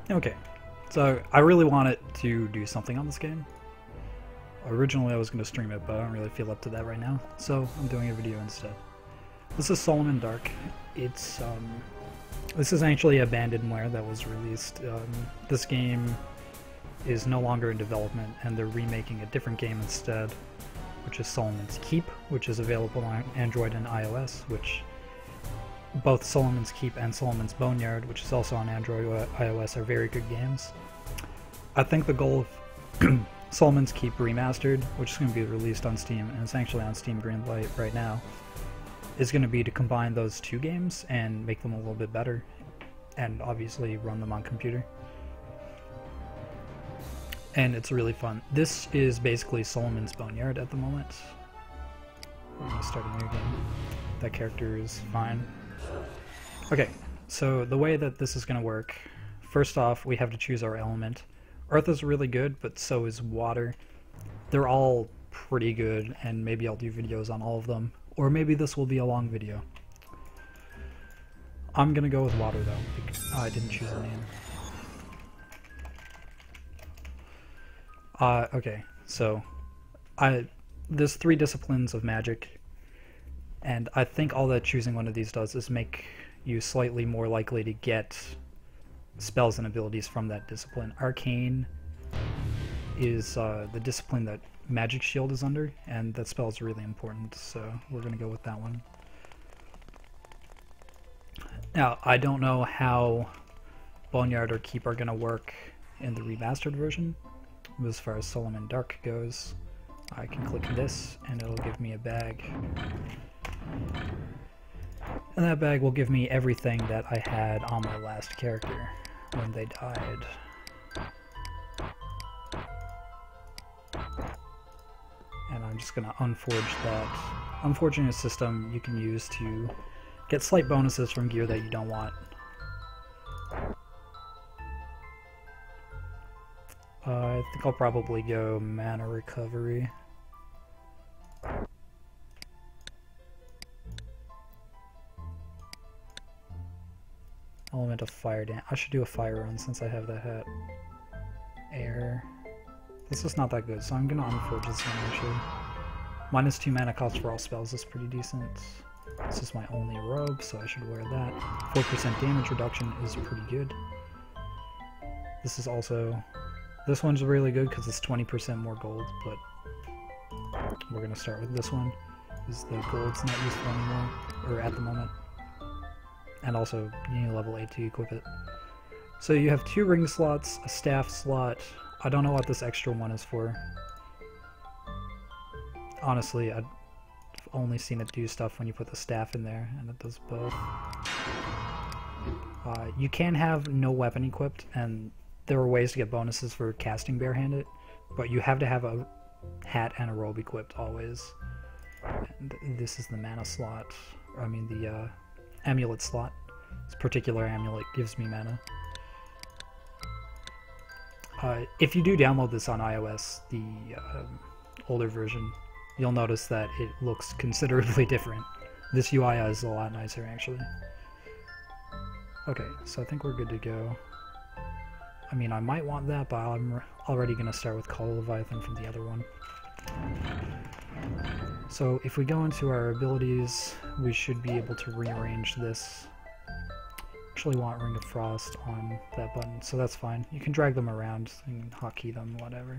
Okay, so I really wanted to do something on this game. Originally I was going to stream it, but I don't really feel up to that right now, so I'm doing a video instead. This is Solomon Dark. It's this is actually abandonware that was released. This game is no longer in development, and they're remaking a different game instead, which is Solomon's Keep, which is available on Android and iOS, which both Solomon's Keep and Solomon's Boneyard, which is also on Android or iOS, are very good games. I think the goal of Solomon's Keep Remastered, which is going to be released on Steam, and it's actually on Steam Greenlight right now, is going to be to combine those two games and make them a little bit better, and obviously run them on computer. And it's really fun. This is basically Solomon's Boneyard at the moment. I'm going to start a new game. That character is fine. Okay, so the way that this is going to work, first off, we have to choose our element. Earth is really good, but so is water. They're all pretty good, and maybe I'll do videos on all of them, or maybe this will be a long video. I'm going to go with water, though, because I didn't choose a name. Okay, so there's 3 disciplines of magic, and I think all that choosing one of these does is make you slightly more likely to get spells and abilities from that discipline. Arcane is the discipline that Magic Shield is under, and that spell is really important, so we're going to go with that one. Now, I don't know how Boneyard or Keep are going to work in the remastered version. As far as Solomon Dark goes, I can click this and it'll give me a bag. And that bag will give me everything that I had on my last character when they died. And I'm just going to unforge that. Unforging a system you can use to get slight bonuses from gear that you don't want. I think I'll probably go mana recovery. Element of fire damage. I should do a fire run since I have that hat. Air. This is not that good, so I'm gonna unforge this one actually. -2 mana cost for all spells is pretty decent. This is my only robe, so I should wear that. 4% damage reduction is pretty good. This is also... This one's really good because it's 20% more gold, but we're going to start with this one, because the gold's not useful anymore, or at the moment. And also, you need level 8 to equip it. So you have 2 ring slots, a staff slot. I don't know what this extra one is for. Honestly, I've only seen it do stuff when you put the staff in there, and it does both. You can have no weapon equipped, and there are ways to get bonuses for casting barehanded, but you have to have a hat and a robe equipped always. And this is the mana slot, I mean the amulet slot. This particular amulet gives me mana. If you do download this on iOS, the older version, you'll notice that it looks considerably different. This UI is a lot nicer actually. Okay, so I think we're good to go. I mean, I might want that, but I'm already going to start with Call of Leviathan from the other one. So if we go into our abilities, we should be able to rearrange this. Actually want Ring of Frost on that button, so that's fine. You can drag them around and hotkey them, whatever.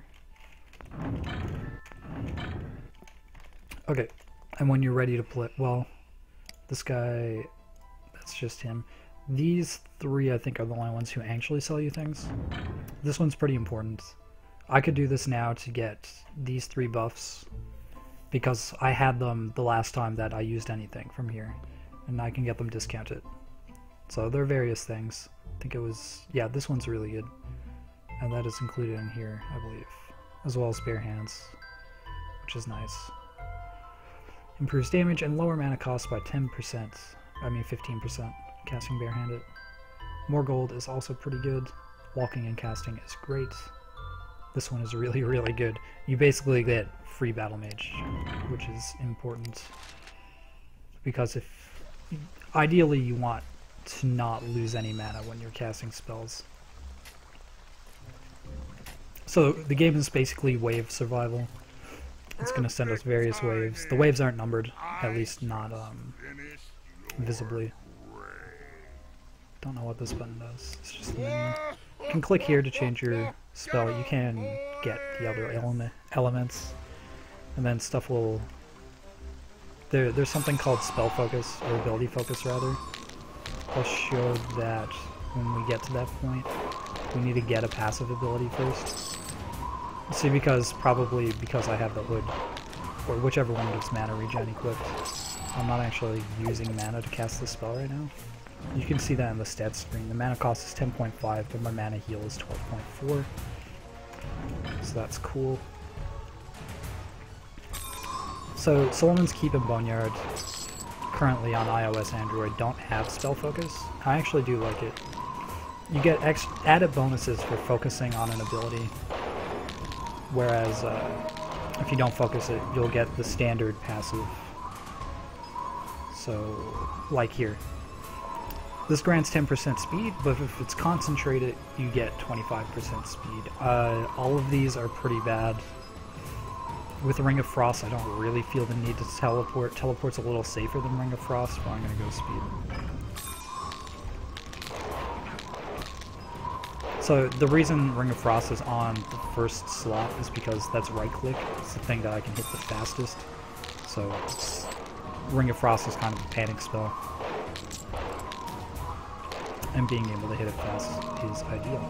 Okay, and when you're ready to play, well, this guy, that's just him. These 3, I think, are the only ones who actually sell you things. This one's pretty important. I could do this now to get these 3 buffs, because I had them the last time that I used anything from here, and I can get them discounted. So there are various things. I think it was... yeah, this one's really good. And that is included in here, I believe. As well as bare hands, which is nice. Improves damage and lower mana cost by 10%. I mean 15%. Casting barehanded. More gold is also pretty good. Walking and casting is great. This one is really, really good. You basically get free battle mage, which is important. Because if... ideally you want to not lose any mana when you're casting spells. So the game is basically wave survival. It's going to send us various waves. The waves aren't numbered, at least not visibly. Don't know what this button does. It's just a menu. You can click here to change your spell. You can get the other elements, and then stuff will... There's something called spell focus, or ability focus rather. I'll show that when we get to that point. We need to get a passive ability first. See, probably because I have the hood, or whichever one gives mana regen equipped, I'm not actually using mana to cast this spell right now. You can see that in the stats screen. The mana cost is 10.5, but my mana heal is 12.4. So that's cool. So Solomon's Keep and Boneyard, currently on iOS Android, don't have spell focus. I actually do like it. You get added bonuses for focusing on an ability, whereas if you don't focus it, you'll get the standard passive. So, like here. This grants 10% speed, but if it's concentrated, you get 25% speed. All of these are pretty bad. With Ring of Frost, I don't really feel the need to teleport. Teleport's a little safer than Ring of Frost, but I'm going to go speed. So the reason Ring of Frost is on the first slot is because that's right-click. It's the thing that I can hit the fastest. So Ring of Frost is kind of a panic spell. And being able to hit it fast is ideal.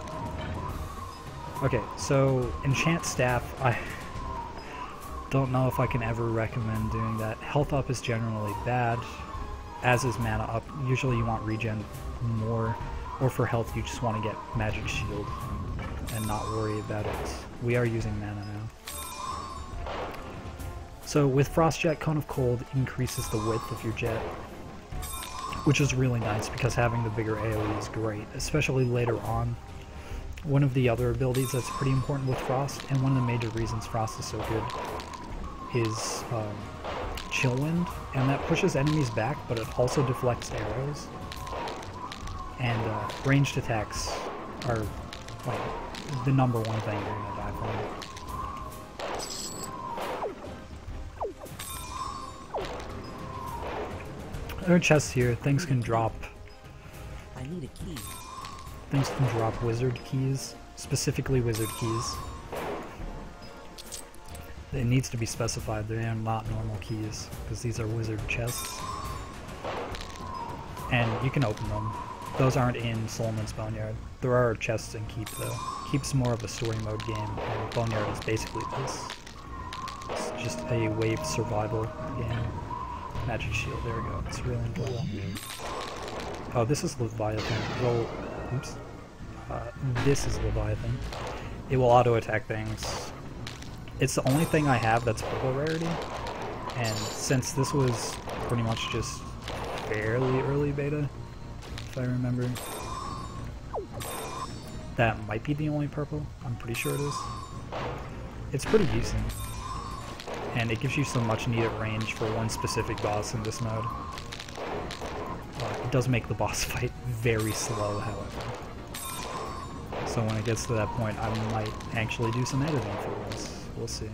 Okay, so Enchant Staff, I don't know if I can ever recommend doing that. Health up is generally bad, as is mana up. Usually you want regen more, or for health you just want to get Magic Shield and not worry about it. We are using mana now. So with Frost Jet, Cone of Cold increases the width of your jet, which is really nice because having the bigger AoE is great, especially later on. One of the other abilities that's pretty important with Frost, and one of the major reasons Frost is so good, is Chill Wind, and that pushes enemies back, but it also deflects arrows. And ranged attacks are like the number one thing you're gonna die from. There are chests here. Things can drop. I need a key. Things can drop wizard keys, specifically wizard keys. It needs to be specified. They are not normal keys because these are wizard chests, and you can open them. Those aren't in Solomon's Boneyard. There are chests in Keep though. Keep's more of a story mode game, and Boneyard is basically this. It's just a wave survival game. Magic Shield, there we go. It's really enjoyable. Oh, this is Leviathan. Well, oops. This is Leviathan. It will auto-attack things. It's the only thing I have that's purple rarity, and since this was pretty much just fairly early beta, if I remember, that might be the only purple. I'm pretty sure it is. It's pretty decent, and it gives you some much needed range for one specific boss in this mode. It does make the boss fight very slow, however. So when it gets to that point, I might actually do some editing for this. We'll see.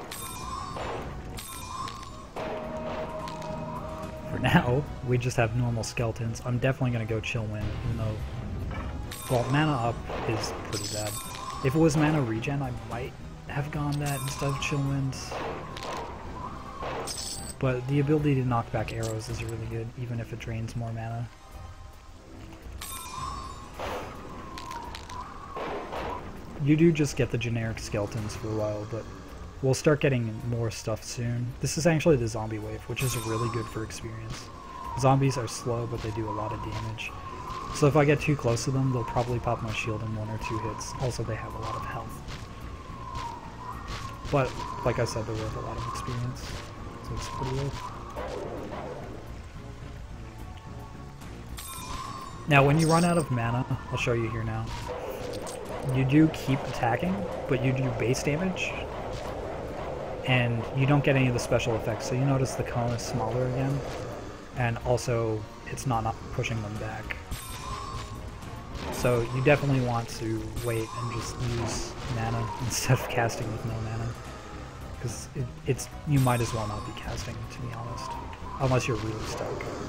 For now, we just have normal skeletons. I'm definitely going to go Chill Wind, even though, well, mana up is pretty bad. If it was mana regen, I might have gone that instead of Chill Wind. But the ability to knock back arrows is really good, even if it drains more mana. You do just get the generic skeletons for a while, but we'll start getting more stuff soon. This is actually the zombie wave, which is really good for experience. Zombies are slow, but they do a lot of damage. So if I get too close to them, they'll probably pop my shield in 1 or 2 hits. Also, they have a lot of health. But, like I said, they're worth a lot of experience. So it's pretty low. Now, when you run out of mana, I'll show you here now. You do keep attacking, but you do base damage, and you don't get any of the special effects. So you notice the cone is smaller again, and also it's not pushing them back. So you definitely want to wait and just use mana instead of casting with no mana. Because you might as well not be casting, to be honest. Unless you're really stuck.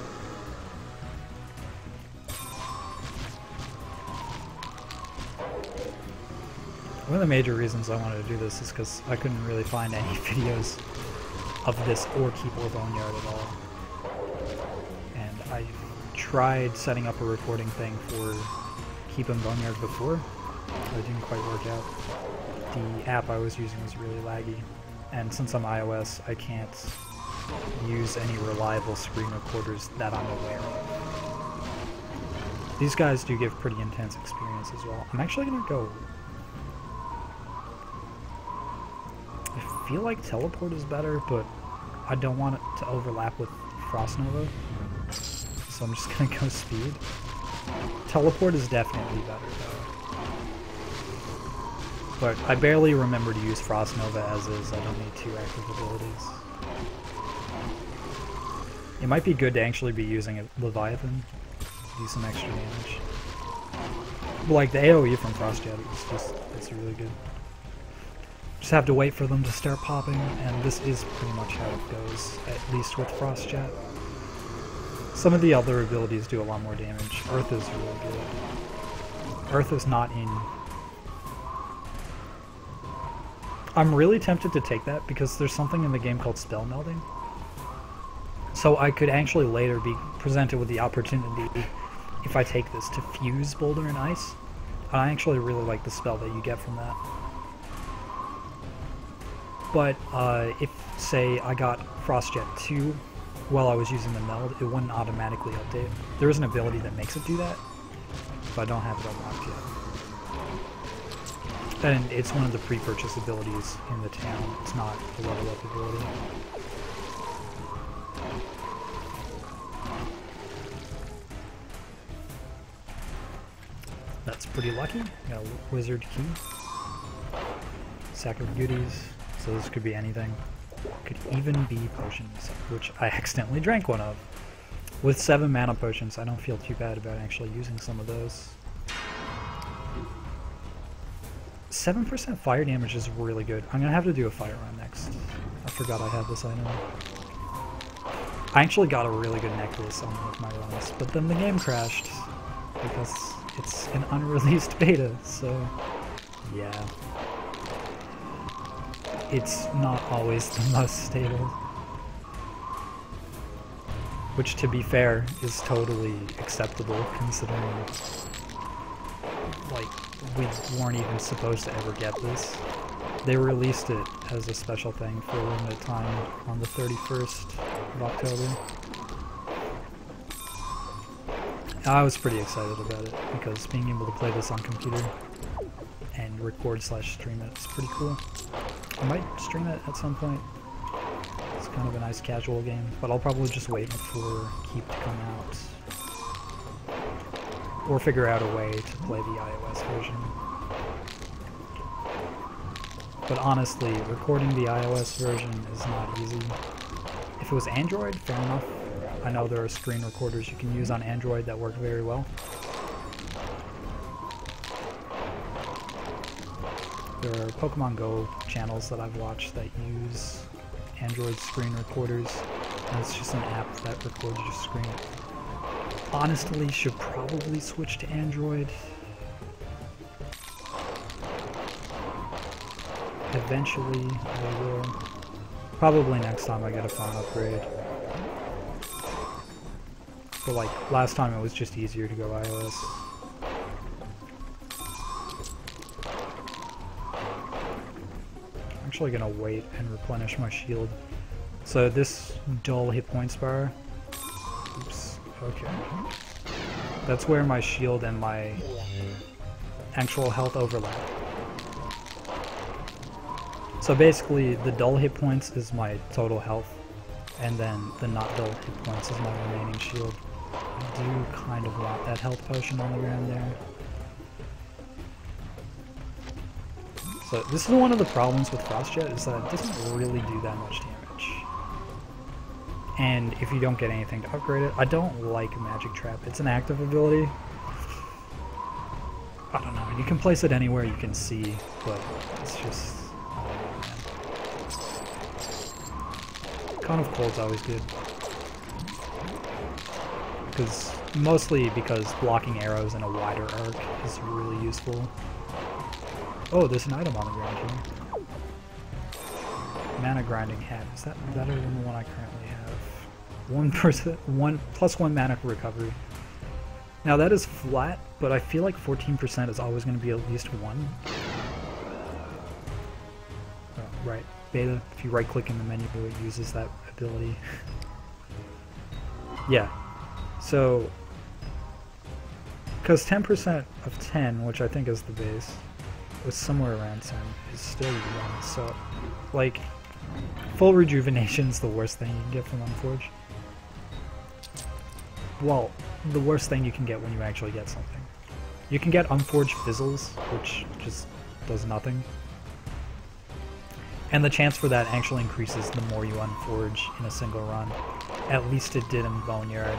One of the major reasons I wanted to do this is because I couldn't really find any videos of this or Keyboard Boneyard at all. And I tried setting up a recording thing for Keep and Boneyard before, but it didn't quite work out. The app I was using was really laggy, and since I'm iOS, I can't use any reliable screen recorders that I'm aware of. These guys do give pretty intense experience as well. I'm actually gonna go... I feel like Teleport is better, but I don't want it to overlap with Frost Nova, so I'm just gonna go Speed. Teleport is definitely better though. But I barely remember to use Frost Nova as is. I don't need 2 active abilities. It might be good to actually be using a Leviathan. Do some extra damage. But like the AoE from Frost Jet, it's really good. Just have to wait for them to start popping, and this is pretty much how it goes, at least with Frost Jet. Some of the other abilities do a lot more damage. Earth is really good. Earth is not in... I'm really tempted to take that because there's something in the game called Spell Melding. So I could actually later be presented with the opportunity, if I take this, to fuse Boulder and Ice. And I actually really like the spell that you get from that. But if, say, I got Frost Jet 2 while I was using the meld, it wouldn't automatically update. There is an ability that makes it do that, but I don't have it unlocked yet. And it's one of the pre-purchase abilities in the town. It's not a level up ability. That's pretty lucky. Got a wizard key. Sack of goodies. So this could be anything. Could even be potions, which I accidentally drank one of. With 7 mana potions, I don't feel too bad about actually using some of those. 7% fire damage is really good. I'm gonna have to do a fire run next. I forgot I had this item. I actually got a really good necklace on one of my runs, but then the game crashed because it's an unreleased beta, so yeah. It's not always the most stable. Which, to be fair, is totally acceptable considering, like, we weren't even supposed to ever get this. They released it as a special thing for a limited time on the 31st of October. I was pretty excited about it because being able to play this on computer and record/stream it is pretty cool. I might stream it at some point. It's kind of a nice casual game, but I'll probably just wait for Keep to come out. Or figure out a way to play the iOS version. But honestly, recording the iOS version is not easy. If it was Android, fair enough. I know there are screen recorders you can use on Android that work very well. There are Pokemon Go channels that I've watched that use Android screen recorders, and it's just an app that records your screen. Honestly, should probably switch to Android. Eventually, I will. Probably next time I get a phone upgrade. But like, last time it was just easier to go iOS. I'm actually gonna wait and replenish my shield. So this dull hit points bar, oops, okay. That's where my shield and my actual health overlap. So basically, the dull hit points is my total health, and then the not dull hit points is my remaining shield. I do kind of want that health potion on the ground there. So this is one of the problems with Frost Jet, is that it doesn't really do that much damage. And if you don't get anything to upgrade it, I don't like Magic Trap. It's an active ability. And you can place it anywhere you can see, but it's just... Cone of Cold's always good. Mostly because blocking arrows in a wider arc is really useful. Oh, there's an item on the ground here. Mana grinding hat. Is that better than the one I currently have? 1% plus 1 mana recovery. Now that is flat, but I feel like 14% is always going to be at least 1. Oh, right. Beta, if you right click in the menu, it uses that ability. Yeah. So, because 10% of 10, which I think is the base, was somewhere around 10, is still 1, so, like, full rejuvenation's the worst thing you can get from Unforge. Well, the worst thing you can get when you actually get something. You can get Unforged Fizzles, which just does nothing. And the chance for that actually increases the more you unforge in a single run. At least it did in Boneyard.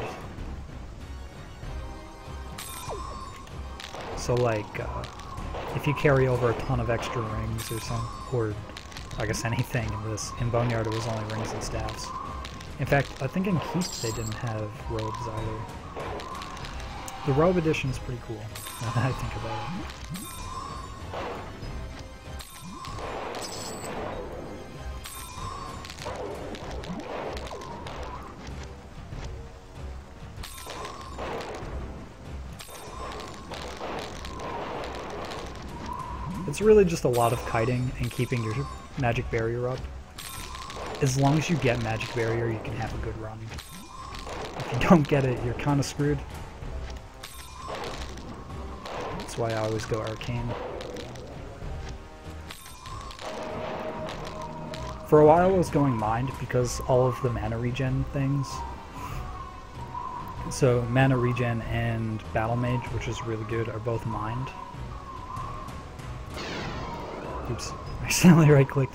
So like, if you carry over a ton of extra rings or I guess anything in Boneyard it was only rings and staffs. In fact, I think in Keith they didn't have robes either. The robe edition is pretty cool, now that I think about it. It's really just a lot of kiting and keeping your magic barrier up. As long as you get magic barrier, you can have a good run. If you don't get it, you're kind of screwed. That's why I always go arcane. For a while I was going mind because all of the mana regen things. So mana regen and battle mage, which is really good, are both mind. Oops, I accidentally right-clicked.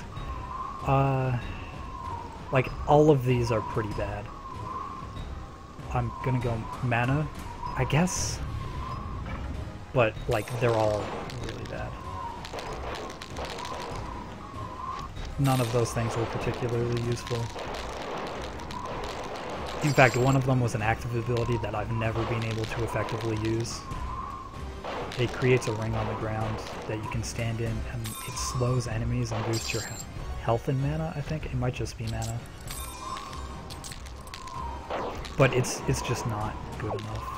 Like, all of these are pretty bad. I'm gonna go mana, I guess? But, like, they're all really bad. None of those things were particularly useful. In fact, one of them was an active ability that I've never been able to effectively use. It creates a ring on the ground that you can stand in, and it slows enemies and boosts your health and mana, I think. It might just be mana. But it's just not good enough.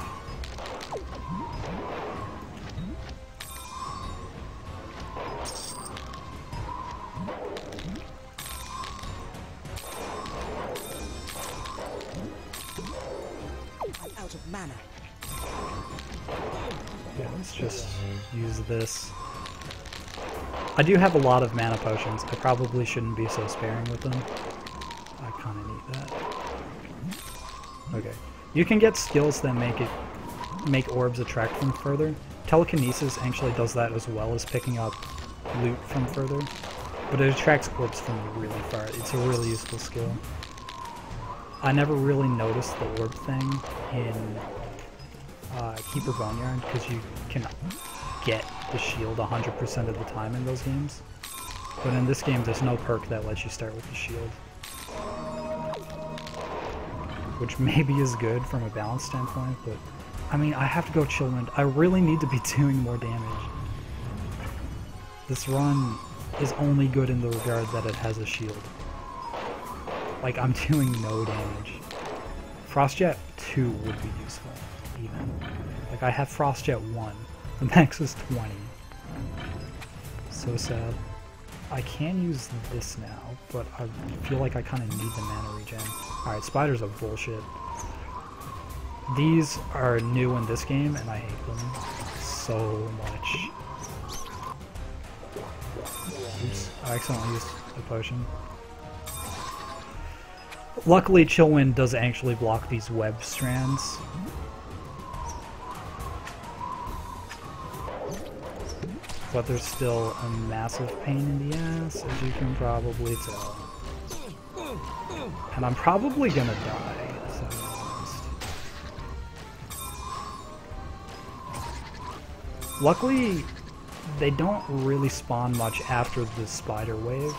I'm out of mana. Yeah, let's just use this. I do have a lot of mana potions. I probably shouldn't be so sparing with them. I kind of need that. Okay. You can get skills that make orbs attract from further. Telekinesis actually does that as well as picking up loot from further. But it attracts orbs from really far. It's a really useful skill. I never really noticed the orb thing in Keeper Boneyard, because you can get the shield 100% of the time in those games. But in this game, there's no perk that lets you start with the shield. Which maybe is good from a balance standpoint, but I mean, I have to go Chillwind. I really need to be doing more damage. This run is only good in the regard that it has a shield. Like, I'm doing no damage. Frostjet 2 would be useful, even. Like, I have Frostjet 1. The max is 20. So sad. I can use this now, but I feel like I kind of need the mana regen. Alright, spiders are bullshit. These are new in this game, and I hate them so much. Oops, I accidentally used a potion. Luckily, Chillwind does actually block these web strands. But there's still a massive pain in the ass, as you can probably tell. And I'm probably gonna die, to be honest. Luckily, they don't really spawn much after the spider wave.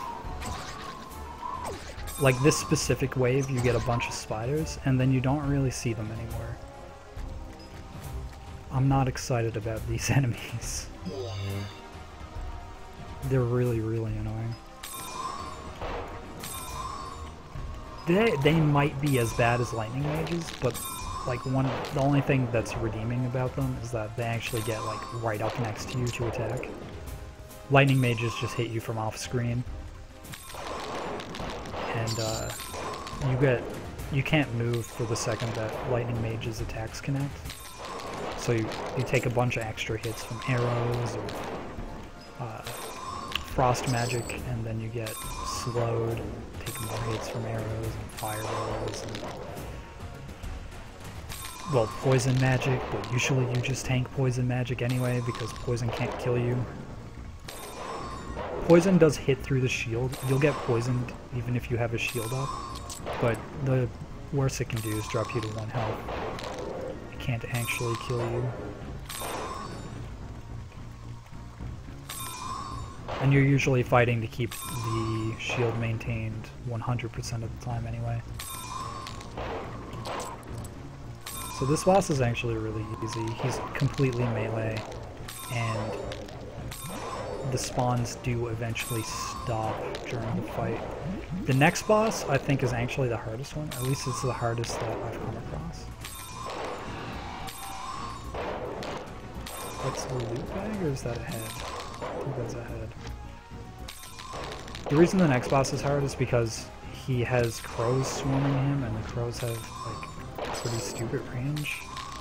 Like this specific wave, you get a bunch of spiders, and then you don't really see them anymore. I'm not excited about these enemies. They're really, really annoying. They might be as bad as lightning mages, but like the only thing that's redeeming about them is that they actually get like right up next to you to attack. Lightning mages just hit you from off screen. And you can't move for the second that lightning mage's attacks connect. So you take a bunch of extra hits from arrows or frost magic, and then you get slowed, take more hits from arrows and fireballs and, well, poison magic, but usually you just tank poison magic anyway because poison can't kill you. Poison does hit through the shield. You'll get poisoned even if you have a shield up, but the worst it can do is drop you to 1 health. It can't actually kill you. And you're usually fighting to keep the shield maintained 100% of the time anyway. So this boss is actually really easy. He's completely melee, and the spawns do eventually stop during the fight. The next boss, I think, is actually the hardest one. At least it's the hardest that I've come across. That's the loot bag, or is that a head? I think that's a head. The reason the next boss is hard is because he has crows swarming him, and the crows have, like, pretty stupid range.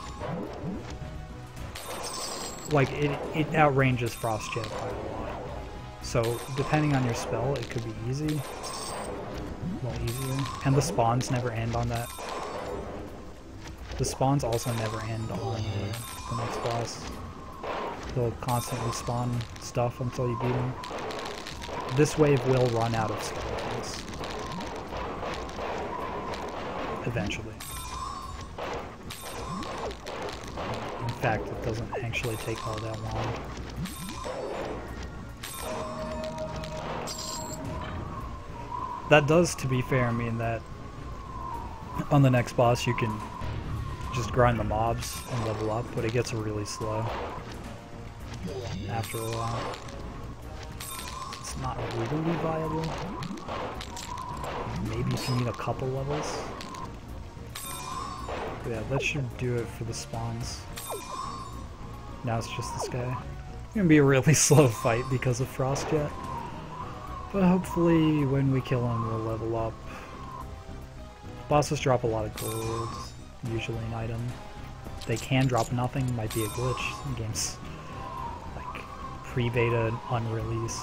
Like, it outranges Frost Jet by a lot. So, depending on your spell, it could be easy. Well, easier. And the spawns never end on that. The spawns also never end on the next boss. They'll constantly spawn stuff until you beat him. This wave will run out of skeletons. Eventually. In fact, it doesn't actually take all that long. That does, to be fair, mean that on the next boss you can just grind the mobs and level up, but it gets really slow after a while. It's not really viable. Maybe if you need a couple levels. But yeah, that should do it for the spawns. Now it's just this guy. It's gonna be a really slow fight because of Frost Jet. But hopefully when we kill him we'll level up. Bosses drop a lot of gold, usually an item. They can drop nothing, might be a glitch. The game's like pre-beta, unreleased.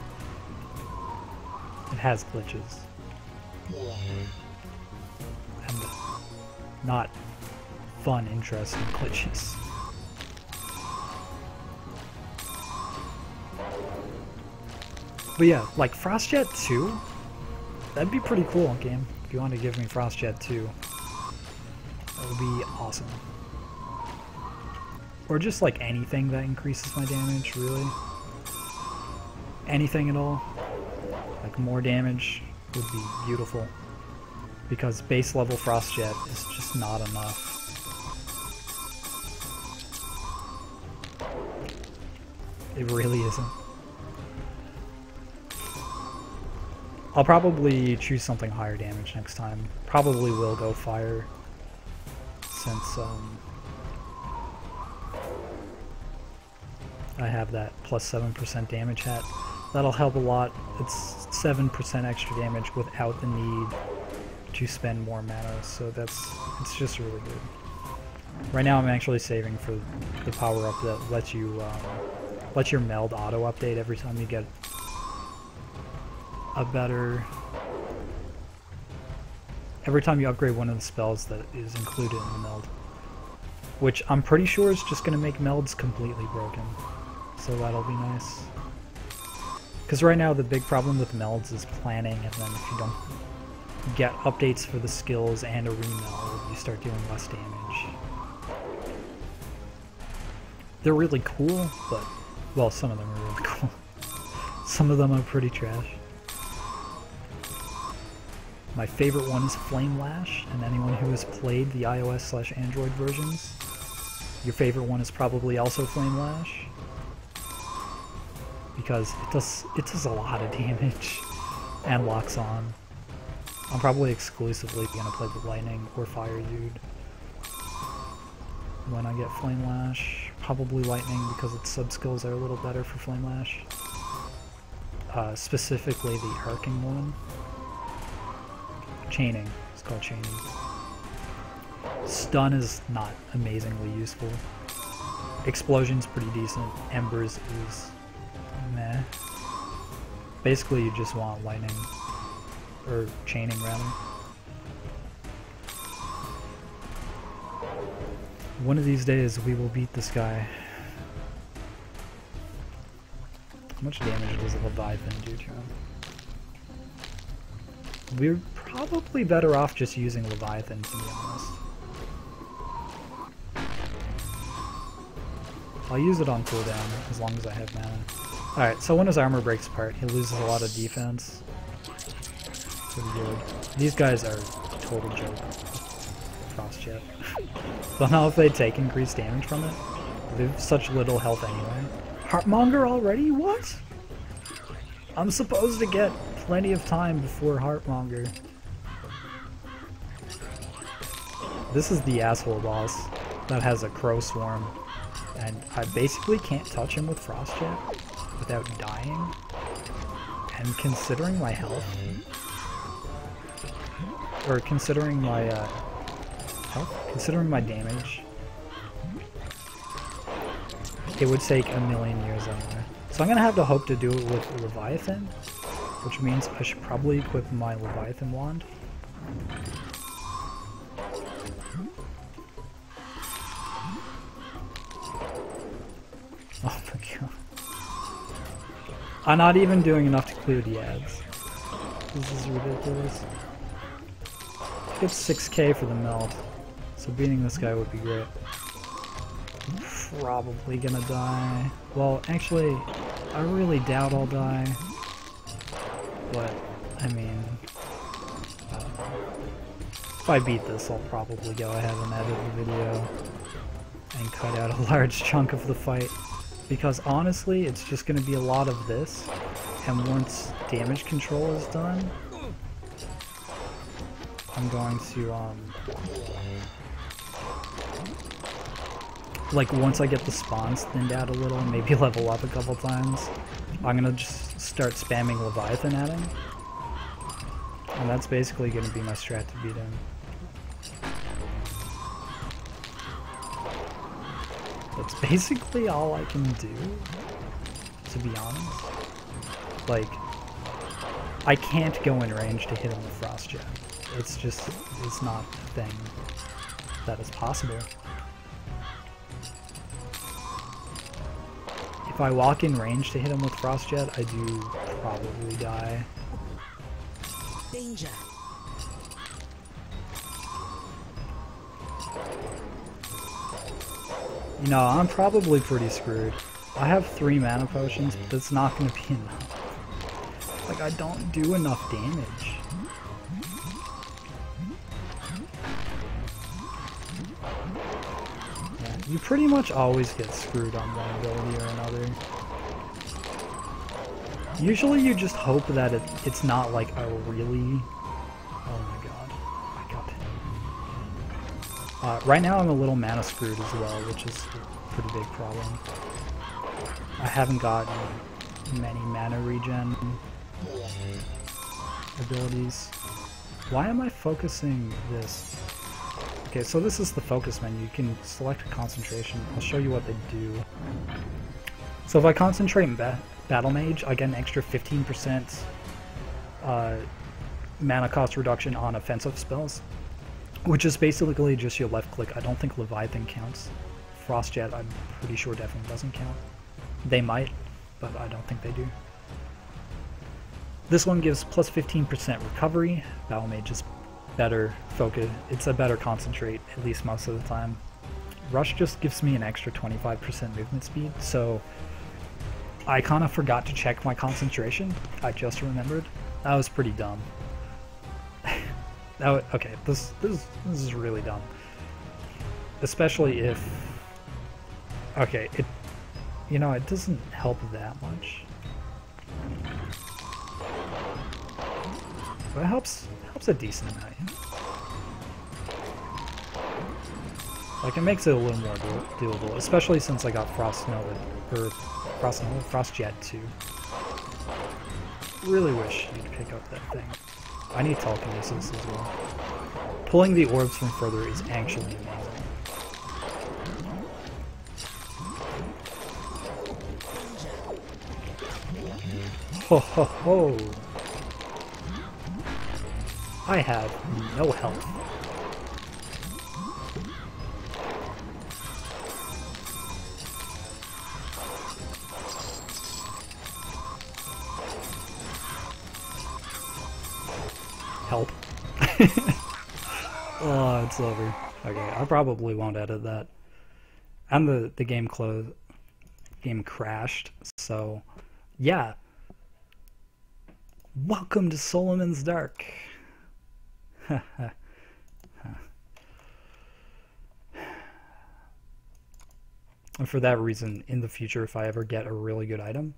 It has glitches. And not fun, interesting glitches. But yeah, like Frost Jet 2, that'd be pretty cool game. If you want to give me Frost Jet 2, that would be awesome. Or just like anything that increases my damage, really. Anything at all. Like more damage would be beautiful. Because base level Frost Jet is just not enough. It really isn't. I'll probably choose something higher damage next time. Probably will go fire, since I have that plus 7% damage hat. That'll help a lot. It's 7% extra damage without the need to spend more mana, so it's just really good. Right now I'm actually saving for the power-up that lets you let your meld auto-update every time you get a better... Every time you upgrade one of the spells that is included in the meld. Which I'm pretty sure is just going to make melds completely broken. So that'll be nice. Because right now the big problem with melds is planning, and then if you don't get updates for the skills and a remeld, you start doing less damage. They're really cool, but Well, some of them are really cool. Some of them are pretty trash. My favorite one is Flame Lash, and anyone who has played the iOS/Android versions, your favorite one is probably also Flame Lash, because it does a lot of damage and locks on. I'm probably exclusively gonna play the Lightning or Fire Dude when I get Flame Lash. Probably Lightning because its sub skills are a little better for Flame Lash. Specifically the arcing one. Chaining. It's called chaining. Stun is not amazingly useful. Explosion's pretty decent. Embers is meh. Basically you just want lightning. Or chaining rather. One of these days we will beat this guy. How much damage does a Leviathan do to him? We're probably better off just using Leviathan, to be honest. I'll use it on cooldown as long as I have mana. Alright, so when his armor breaks apart, he loses a lot of defense. Pretty good. These guys are a total joke. Frostjet. Don't know if they take increased damage from it. They have such little health anyway. Heartmonger already? What? I'm supposed to get plenty of time before Heartmonger. This is the asshole boss that has a crow swarm, and I basically can't touch him with Frostjet without dying. And considering my health, or considering my health, considering my damage, it would take a million years anyway. So I'm gonna have to hope to do it with Leviathan, which means I should probably equip my Leviathan wand. Oh my god. I'm not even doing enough to clear the ads. This is ridiculous. Get 6k for the melt, so beating this guy would be great. I'm probably gonna die. Well, actually, I really doubt I'll die. But, I mean, I don't know. If I beat this, I'll probably go ahead and edit the video and cut out a large chunk of the fight. Because honestly, it's just going to be a lot of this, and once damage control is done, I'm going to, like, once I get the spawns thinned out a little and maybe level up a couple times, I'm going to just start spamming Leviathan at him. And that's basically going to be my strat to beat him. That's basically all I can do, to be honest. Like, I can't go in range to hit him with Frostjet. It's just, it's not a thing that is possible. If I walk in range to hit him with Frostjet, I do probably die. Danger. You know, I'm probably pretty screwed. I have 3 mana potions, but that's not going to be enough. Like, I don't do enough damage. Yeah, you pretty much always get screwed on one ability or another. Usually you just hope that it's not like a really... Oh my god. I got hit. Right now I'm a little mana screwed as well, which is a pretty big problem. I haven't gotten many mana regen abilities. Why am I focusing this? Okay, so this is the focus menu. You can select a concentration. I'll show you what they do. So if I concentrate in Battle Mage, I get an extra 15% mana cost reduction on offensive spells, which is basically just your left click. I don't think Leviathan counts. Frostjet, I'm pretty sure definitely doesn't count. They might, but I don't think they do. This one gives plus 15% recovery. Battle Mage is better focus. It's a better concentrate, at least most of the time. Rush just gives me an extra 25% movement speed, so I kind of forgot to check my concentration. I just remembered. That was pretty dumb. Okay, this is really dumb. Especially if... Okay, it doesn't help that much. But it helps a decent amount. Like, it makes it a little more doable, especially since I got Frost Jet too. Really wish you'd pick up that thing. I need telekinesis as well. Pulling the orbs from further is actually amazing. Ho ho ho! I have no health. Help. Oh, it's over. Okay, I probably won't edit that. And the game crashed, so yeah. Welcome to Solomon's Dark. And for that reason, in the future, if I ever get a really good item,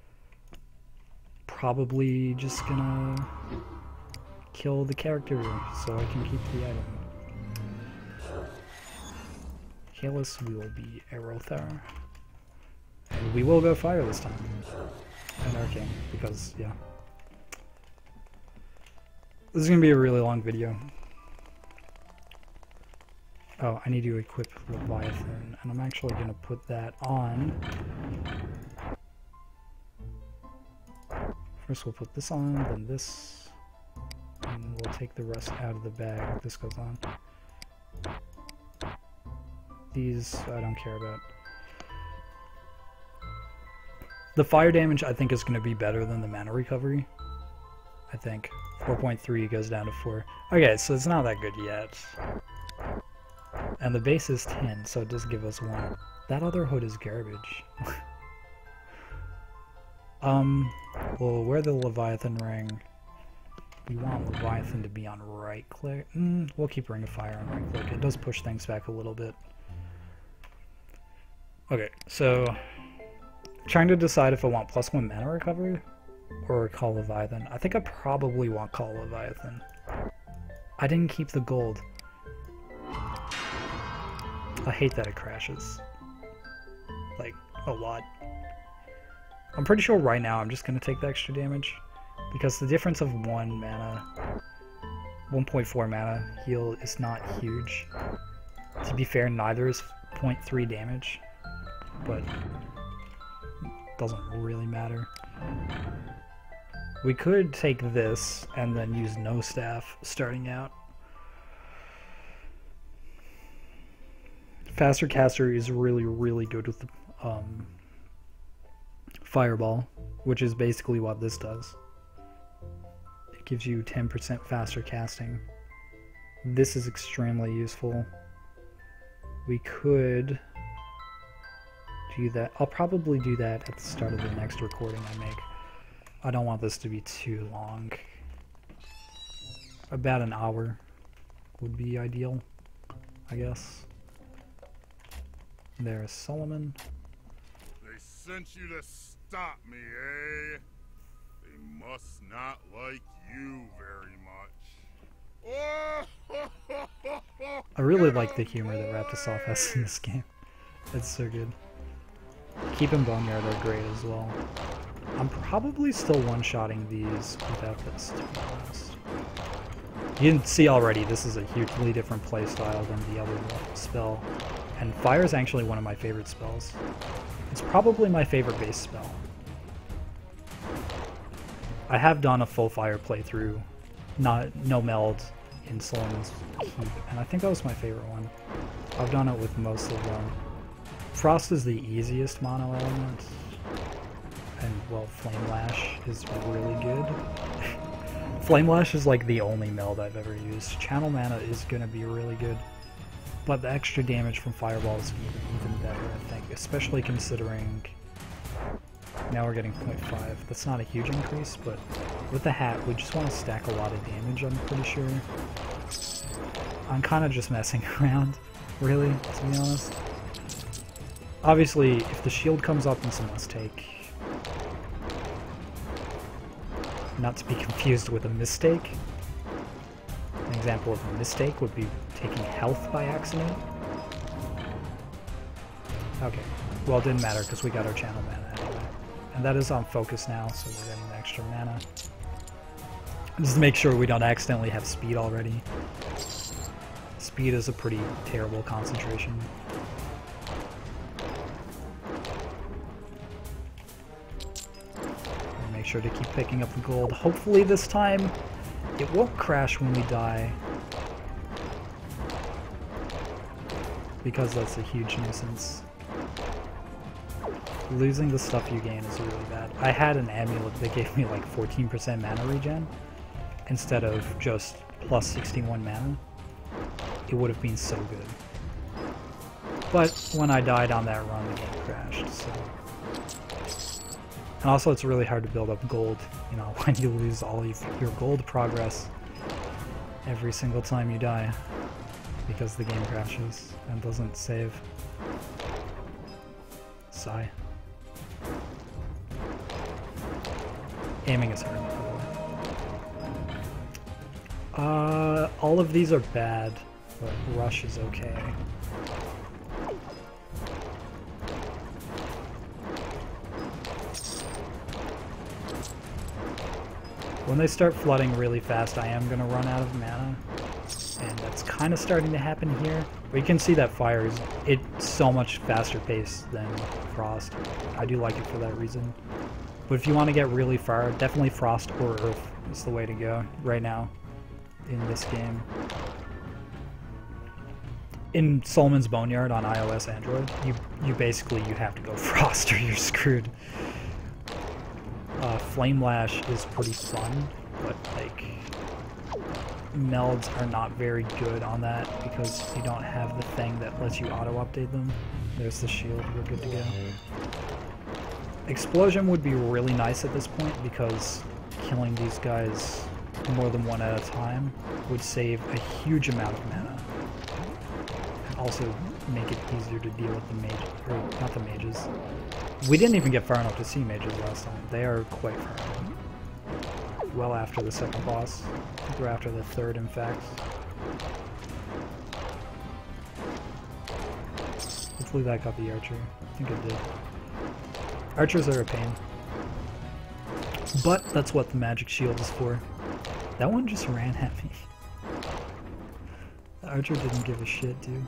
probably just gonna kill the character so I can keep the item. Kalis will be Aerothar. And we will go fire this time. And Arcane, because, yeah. This is going to be a really long video. Oh, I need to equip Leviathan, and I'm actually going to put that on. First we'll put this on, then this, and we'll take the rest out of the bag if this goes on. These I don't care about. The fire damage I think is going to be better than the mana recovery. I think. 4.3 goes down to 4. Okay, so it's not that good yet. And the base is 10, so it does give us 1. That other hood is garbage. We'll wear the Leviathan ring. We want Leviathan to be on right click. We'll keep Ring of Fire on right click. It does push things back a little bit. Okay, so trying to decide if I want +1 mana recovery or Call Leviathan. I think I probably want Call Leviathan. I didn't keep the gold. I hate that it crashes. Like, a lot. I'm pretty sure right now I'm just going to take the extra damage. Because the difference of 1 mana, 1.4 mana heal is not huge. To be fair, neither is 0.3 damage. But doesn't really matter. We could take this and then use no staff starting out. Faster Caster is really, really good with Fireball, which is basically what this does. It gives you 10% faster casting. This is extremely useful. We could do that. I'll probably do that at the start of the next recording I make. I don't want this to be too long. About an hour would be ideal, I guess. There's Solomon. They sent you to stop me, eh? They must not like you very much. I really like the humor that Raptosoft has in this game. It's so good. Keep and Boneyard are great as well. I'm probably still one-shotting these without this, to be honest. You can see already this is a hugely different playstyle than the other spell. And Fire is actually one of my favorite spells. It's probably my favorite base spell. I have done a full Fire playthrough, no meld, in Solomon's Keep, and I think that was my favorite one. I've done it with most of them. Frost is the easiest mono element, and well, Flame Lash is really good. Flame Lash is like the only meld I've ever used. Channel Mana is going to be really good, but the extra damage from Fireball is even better, I think, especially considering Now we're getting 0.5. That's not a huge increase, but with the hat, we just want to stack a lot of damage, I'm pretty sure. I'm kind of just messing around, really, to be honest. Obviously, if the shield comes up, it's a mistake. Not to be confused with a mistake. An example of a mistake would be taking health by accident. Okay, well it didn't matter because we got our channel mana anyway. And that is on focus now, so we're getting the extra mana. Just to make sure we don't accidentally have speed already. Speed is a pretty terrible concentration. Make sure to keep picking up the gold. Hopefully this time it won't crash when we die, because that's a huge nuisance. Losing the stuff you gain is really bad. I had an amulet that gave me like 14% mana regen instead of just plus 61 mana. It would have been so good. But when I died on that run, the game crashed, so... And also it's really hard to build up gold, you know, when you lose all of your gold progress every single time you die, because the game crashes and doesn't save. Sigh. Aiming is hard, by the way. All of these are bad, but rush is okay. When they start flooding really fast, I am going to run out of mana, and that's kind of starting to happen here. But you can see that fire is so much faster paced than Frost. I do like it for that reason. But if you want to get really far, definitely Frost or Earth is the way to go right now in this game. In Solomon's Boneyard on iOS, Android, you basically have to go Frost or you're screwed. Flame Lash is pretty fun, but like melds are not very good on that because you don't have the thing that lets you auto-update them. There's the shield, we're good to go. Explosion would be really nice at this point because killing these guys more than one at a time would save a huge amount of mana. And also make it easier to deal with the mages, or not the mages. We didn't even get far enough to see mages last time. They are quite far. Well after the second boss. I think we're after the third, in fact. Hopefully that got the archer. I think it did. Archers are a pain. But that's what the magic shield is for. That one just ran at me. The archer didn't give a shit, dude.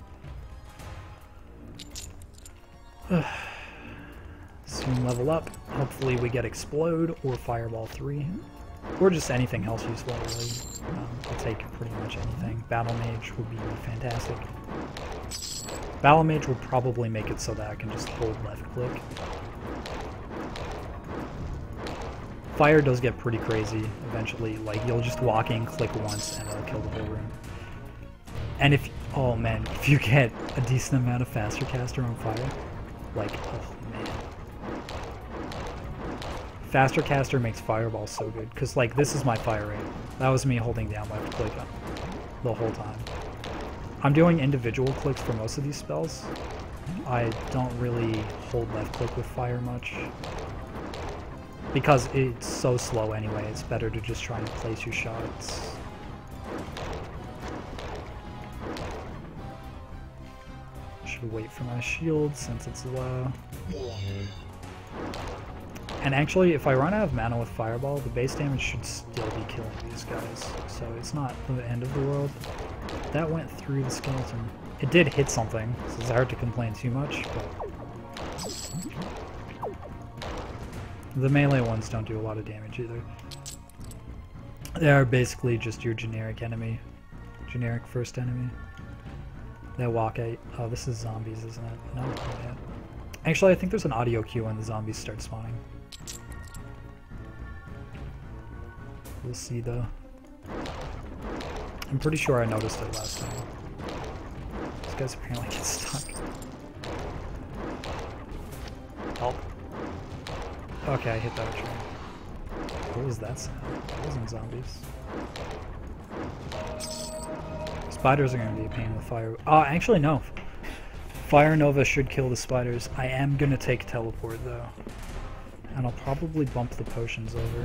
Soon level up. Hopefully we get Explode or Fireball 3. Or just anything else useful, really. I'll take pretty much anything. Battle Mage would be fantastic. Battle Mage would probably make it so that I can just hold left click. Fire does get pretty crazy eventually. Like, you'll just walk in, click once, and it'll kill the whole room. And if, oh man, if you get a decent amount of Faster Caster on fire, like, oh man. Faster Caster makes Fireball so good, because like, this is my fire rate. That was me holding down left click the whole time. I'm doing individual clicks for most of these spells. I don't really hold left click with fire much, because it's so slow anyway. It's better to just try and place your shots. Should wait for my shield since it's low. And actually, if I run out of mana with Fireball, the base damage should still be killing these guys, so it's not the end of the world. That went through the skeleton. It did hit something, so it's hard to complain too much, but... The melee ones don't do a lot of damage either. They are basically just your generic enemy. Generic first enemy. They walk at... Oh, this is zombies, isn't it? No, not yet. Actually, I think there's an audio cue when the zombies start spawning. We'll see, though. I'm pretty sure I noticed it last time. These guys apparently get stuck. Help. Okay, I hit that tree. What was that sound? That wasn't zombies. Spiders are going to be a pain with fire. Actually no. Fire Nova should kill the spiders. I am going to take teleport though. And I'll probably bump the potions over.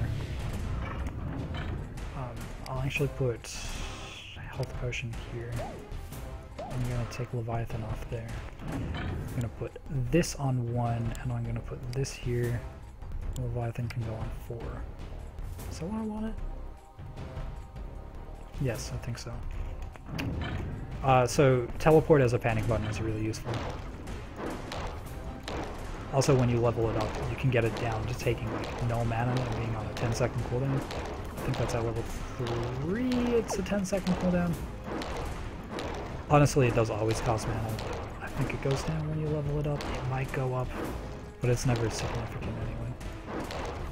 I'll actually put health potion here. I'm going to take Leviathan off there. I'm going to put this on 1, and I'm going to put this here. Leviathan can go on 4. Is that what I wanted? Yes, I think so. So teleport as a panic button is really useful. Also, when you level it up, you can get it down to taking like no mana and being on a 10-second cooldown. I think that's at level 3, it's a 10-second cooldown. Honestly, it does always cost mana. I think it goes down when you level it up. It might go up, but it's never significant anyway.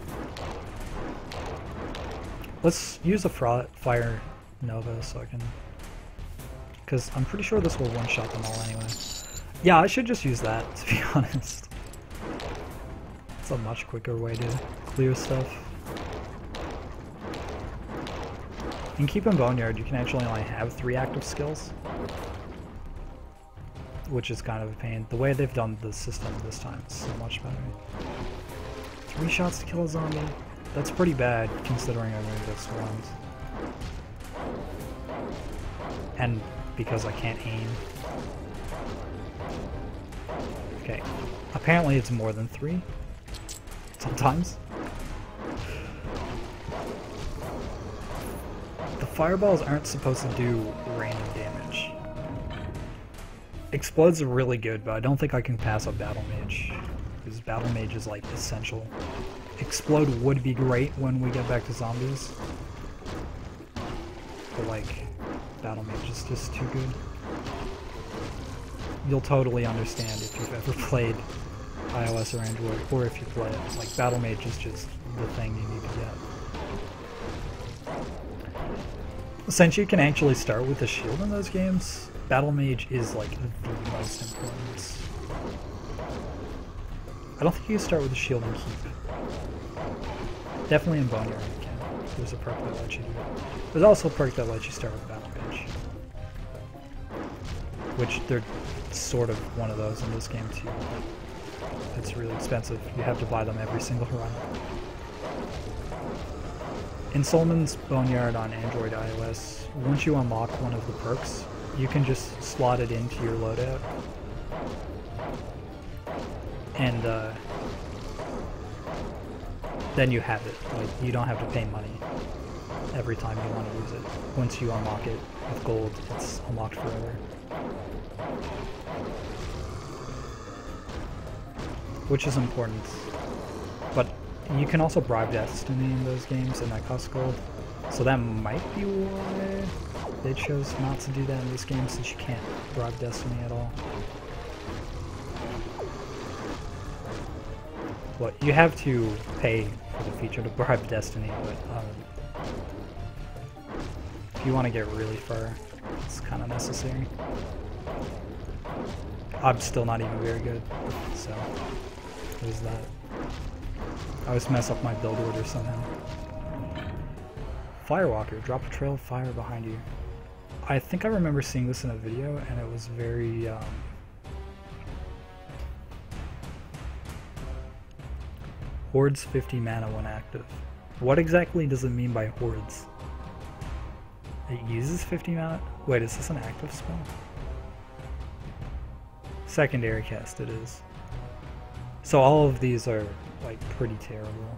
Let's use a Fire Nova so I can... Because I'm pretty sure this will one-shot them all anyway. Yeah, I should just use that, to be honest. It's a much quicker way to clear stuff. In Keep and Boneyard, you can actually only have 3 active skills, which is kind of a pain. The way they've done the system this time is so much better. 3 shots to kill a zombie? That's pretty bad, considering I'm going to get swarmed. And because I can't aim. Okay, apparently it's more than 3. Sometimes. The fireballs aren't supposed to do random damage. Explode's really good, but I don't think I can pass up Battle Mage, because Battle Mage is like essential. Explode would be great when we get back to zombies, but like Battle Mage is just too good. You'll totally understand if you've ever played iOS or Android, or if you play it. Like Battle Mage is just the thing you need to get. Since you can actually start with a shield in those games, Battle Mage is like the most important. I don't think you can start with a shield and keep. Definitely in Boneyard you can. There's a perk that lets you do it. There's also a perk that lets you start with Battle Mage. Which they're sort of one of those in this game too. But it's really expensive. You have to buy them every single run. In Solman's Boneyard on Android iOS, once you unlock one of the perks, you can just slot it into your loadout. And then you have it. Like, you don't have to pay money every time you want to use it. Once you unlock it with gold, it's unlocked forever. Which is important. But you can also bribe Destiny in those games, and that costs gold. So that might be why they chose not to do that in this game, since you can't bribe Destiny at all. But you have to pay for the feature to bribe Destiny, but if you want to get really far, it's kind of necessary. I'm still not even very good, so there's that. I always mess up my build order somehow. Firewalker, drop a trail of fire behind you. I think I remember seeing this in a video, and it was very Hordes 50 mana when active. What exactly does it mean by hordes? It uses 50 mana? Wait, is this an active spell? Secondary cast it is. So all of these are like pretty terrible.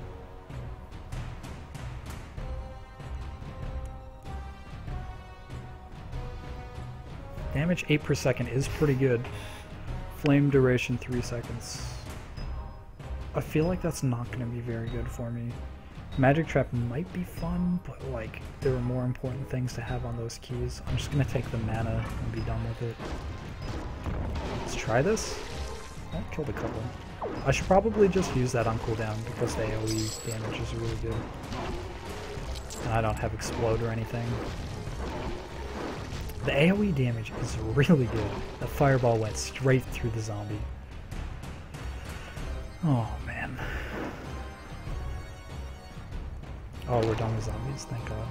Damage 8 per second is pretty good. Flame duration 3 seconds. I feel like that's not going to be very good for me. Magic Trap might be fun, but like there are more important things to have on those keys. I'm just going to take the mana and be done with it. Let's try this. I killed a couple. I should probably just use that on cooldown because the AoE damage is really good. And I don't have Explode or anything. The AoE damage is really good. That fireball went straight through the zombie. Oh man. Oh, we're done with zombies, thank god.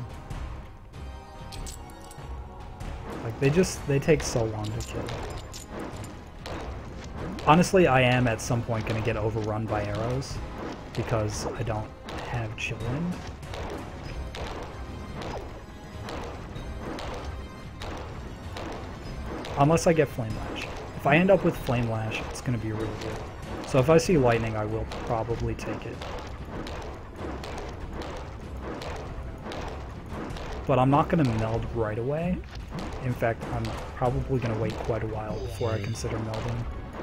Like, they take so long to kill. Honestly, I am at some point gonna get overrun by arrows, because I don't have Chill Wind. Unless I get Flame Lash. If I end up with Flame Lash, it's gonna be really good. So if I see lightning, I will probably take it. But I'm not gonna meld right away. In fact, I'm probably gonna wait quite a while before I consider melding.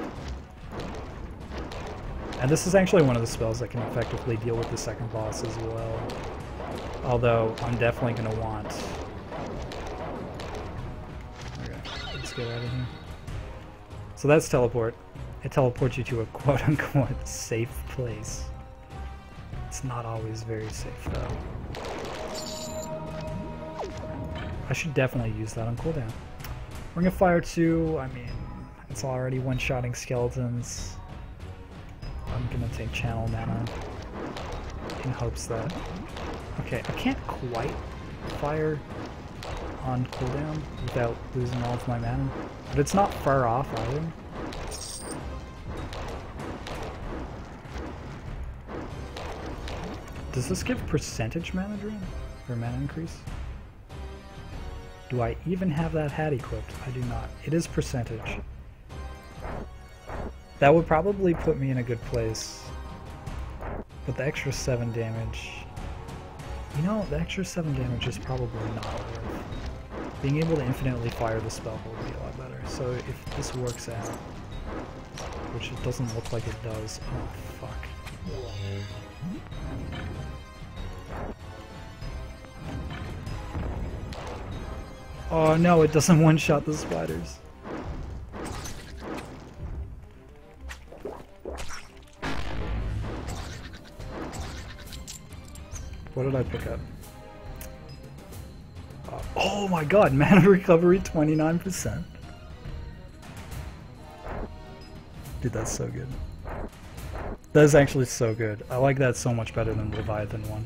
And this is actually one of the spells that can effectively deal with the second boss as well. Although, I'm definitely gonna want... Okay, let's get out of here. So that's teleport. It teleports you to a quote-unquote safe place. It's not always very safe, though. I should definitely use that on cooldown. Ring of Fire 2, I mean, it's already one-shotting skeletons. I'm gonna take Channel Mana in hopes that... Okay, I can't quite fire on cooldown without losing all of my mana, but it's not far off either. Does this give percentage mana drain? Or mana increase? Do I even have that hat equipped? I do not. It is percentage. That would probably put me in a good place. But the extra 7 damage... You know, the extra 7 damage is probably not worth. Being able to infinitely fire the spell would be a lot better. So if this works out, which it doesn't look like it does... Oh, fuck. Oh no, it doesn't one-shot the spiders. What did I pick up? Oh my god, mana recovery 29%. Dude, that's so good. That is actually so good. I like that so much better than Leviathan 1.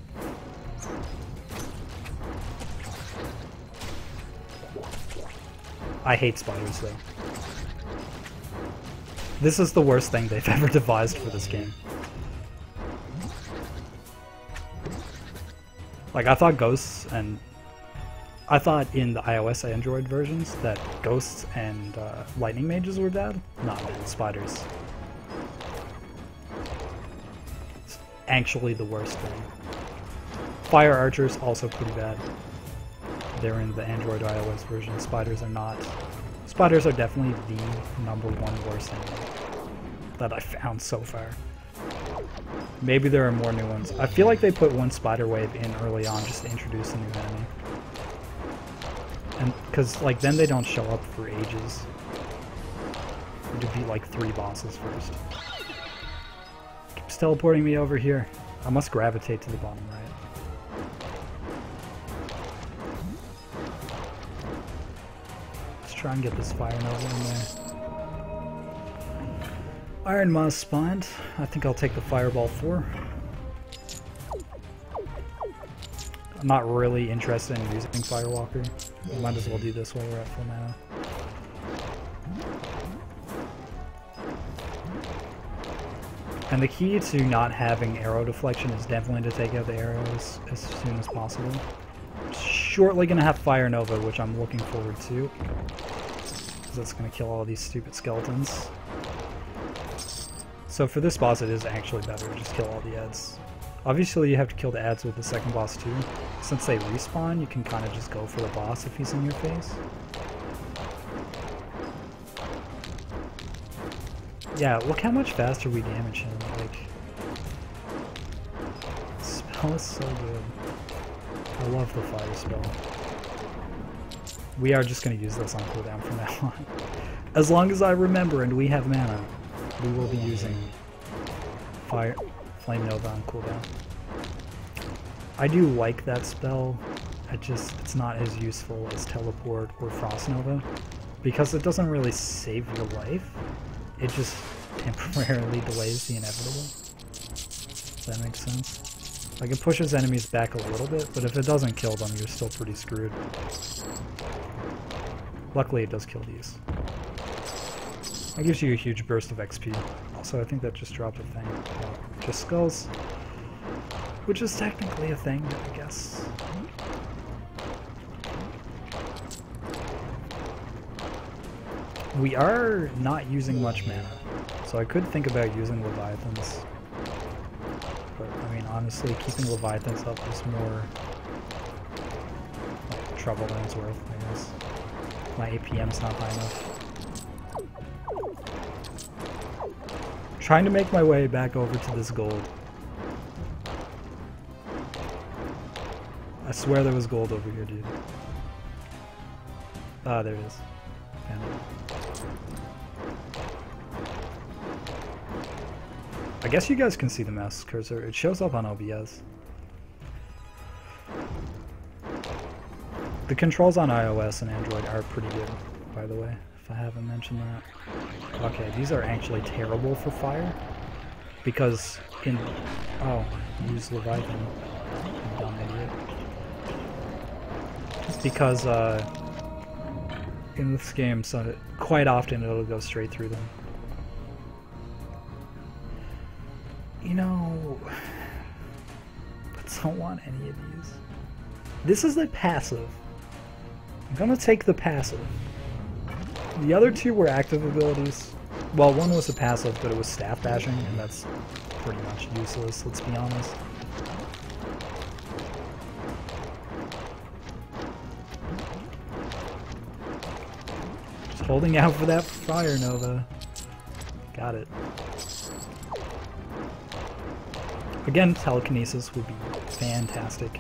I hate spiders though. This is the worst thing they've ever devised for this game. Like, I thought ghosts and... I thought in the iOS Android versions that ghosts and lightning mages were bad. Not man, spiders. It's actually the worst thing. Fire archers, also pretty bad. They're in the Android iOS version. Spiders are not. Spiders are definitely the #1 worst thing that I found so far. Maybe there are more new ones. I feel like they put one spider wave in early on just to introduce a new enemy. And because like then they don't show up for ages. You defeat like 3 bosses first. Keeps teleporting me over here. I must gravitate to the bottom right. Try and get this Fire Nova in there. Iron Maw spawned. I think I'll take the Fireball 4. I'm not really interested in using Firewalker. Might as well do this while we're at full mana. And the key to not having arrow deflection is definitely to take out the arrows as soon as possible. Shortly gonna have Fire Nova, which I'm looking forward to. That's going to kill all these stupid skeletons. So for this boss it is actually better to just kill all the ads. Obviously you have to kill the ads with the second boss too. Since they respawn, you can kind of just go for the boss if he's in your face. Yeah, look how much faster we damage him. Like, this spell is so good. I love the fire spell. We are just going to use this on cooldown from now on. As long as I remember and we have mana, we will be using Flame Nova on cooldown. I do like that spell, it's not as useful as Teleport or Frost Nova, because it doesn't really save your life, it just temporarily delays the inevitable. Does that make sense? Like, it pushes enemies back a little bit, but if it doesn't kill them, you're still pretty screwed. Luckily, it does kill these. That gives you a huge burst of XP. Also, I think that just dropped a thing. Just skulls. Which is technically a thing, I guess. We are not using much mana, so I could think about using Leviathans. But, I mean, honestly, keeping Leviathans up is more like, trouble than it's worth, I guess. My APM's not high enough. Trying to make my way back over to this gold. I swear there was gold over here, dude. Ah, there it is. Damn it. I guess you guys can see the mouse cursor. It shows up on OBS. The controls on iOS and Android are pretty good, by the way, if I haven't mentioned that. Okay, these are actually terrible for fire. Because in... Oh, use Leviathan. You dumb idiot. Because, in this game, so quite often it'll go straight through them. You know, I don't want any of these. This is the passive. I'm gonna take the passive. The other two were active abilities. Well, one was a passive, but it was staff bashing, and that's pretty much useless, let's be honest. Just holding out for that fire nova. Got it. Again, telekinesis would be fantastic.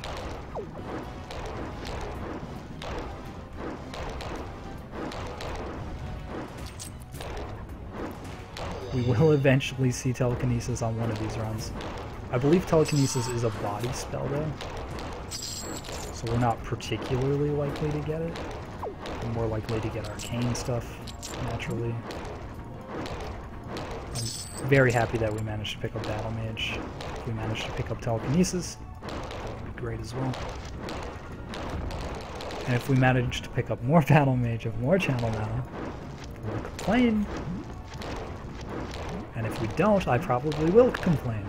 We will eventually see telekinesis on one of these runs. I believe telekinesis is a body spell though, so we're not particularly likely to get it. We're more likely to get arcane stuff, naturally. I'm very happy that we managed to pick up Battle Mage. If we managed to pick up telekinesis, that would be great as well. And if we manage to pick up more Battle Mage of more channel mana, we'll complain. And if we don't, I probably will complain.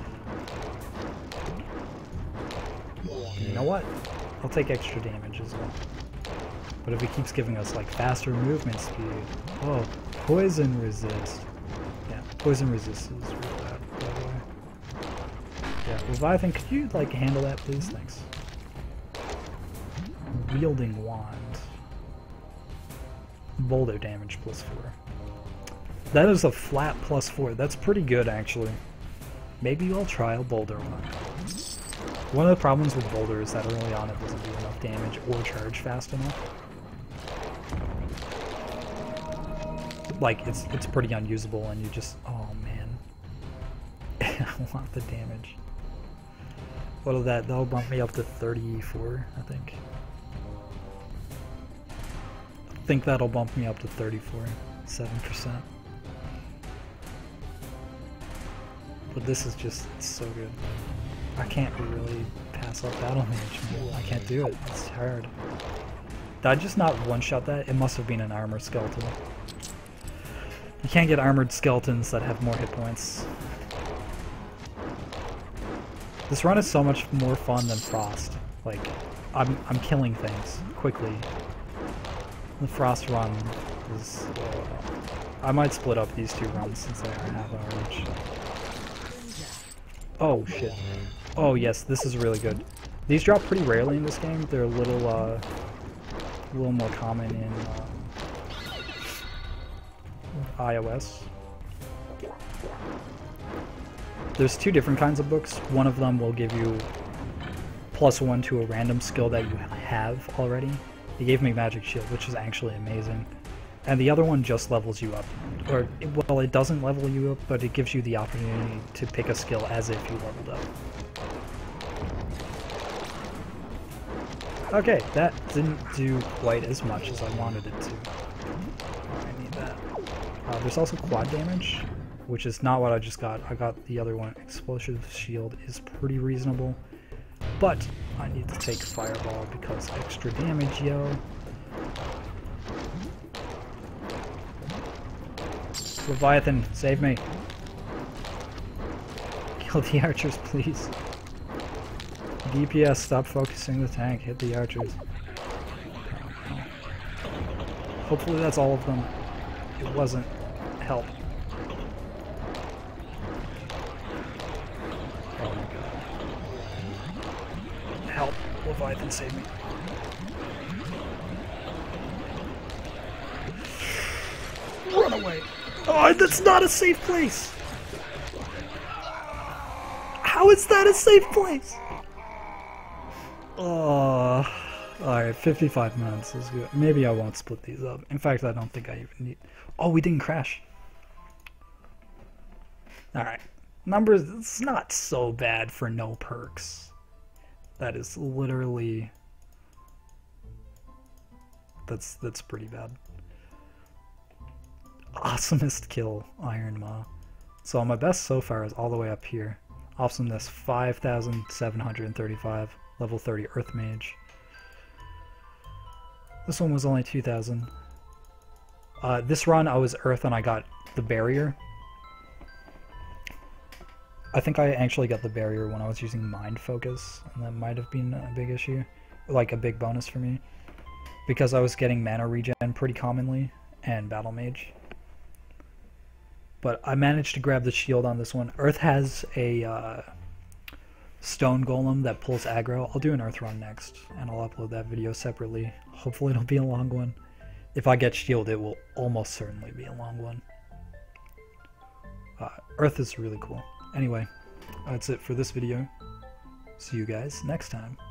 You know what? I'll take extra damage as well. But if it keeps giving us like faster movement speed... Oh, poison resist. Yeah, poison resist is real bad, by the way. Yeah, Leviathan, could you like handle that please? Thanks. Wielding wand. Boulder damage +4. That is a flat +4. That's pretty good, actually. Maybe I'll try a boulder one. One of the problems with boulder is that early on it doesn't do enough damage or charge fast enough. Like, it's pretty unusable and you just... Oh, man. I want the damage. What'll that'll bump me up to 34, I think. I think that'll bump me up to 34. 7%. But this is just so good. I can't really pass up Battle Mage, man. I can't do it. It's hard. Did I just not one-shot that? It must have been an armored skeleton. You can't get armored skeletons that have more hit points. This run is so much more fun than Frost. Like, I'm killing things quickly. The Frost run is... I might split up these two runs since they are half hour each. Oh shit. Oh yes, this is really good. These drop pretty rarely in this game. They're a little more common in iOS. There's two different kinds of books. One of them will give you +1 to a random skill that you have already. It gave me Magic Shield, which is actually amazing. And the other one just levels you up. Or, well, it doesn't level you up, but it gives you the opportunity to pick a skill as if you leveled up. Okay, that didn't do quite as much as I wanted it to. Oh, I need that. There's also quad damage, which is not what I just got. I got the other one. Explosive shield is pretty reasonable, but I need to take fireball because extra damage, yo. Leviathan, save me. Kill the archers, please. DPS, stop focusing the tank. Hit the archers. Hopefully that's all of them. It wasn't. Help. Oh my god. Help. Leviathan, save me. Run away. Oh, that's not a safe place. How is that a safe place? Oh, alright, 55 minutes is good. Maybe I won't split these up. In fact, I don't think I even need... Oh, we didn't crash. Alright. Numbers, it's not so bad for no perks. That is literally... That's pretty bad. Awesomest kill, Iron Maw. So my best so far is all the way up here. Awesomeness 5,735. Level 30 Earth Mage. This one was only 2,000. This run I was Earth and I got the barrier. I think I actually got the barrier when I was using Mind Focus, and that might have been a big issue. Like a big bonus for me. Because I was getting mana regen pretty commonly, and Battle Mage. But I managed to grab the shield on this one. Earth has a stone golem that pulls aggro. I'll do an Earth run next, and I'll upload that video separately. Hopefully it'll be a long one. If I get shield, it will almost certainly be a long one. Earth is really cool. Anyway, that's it for this video. See you guys next time.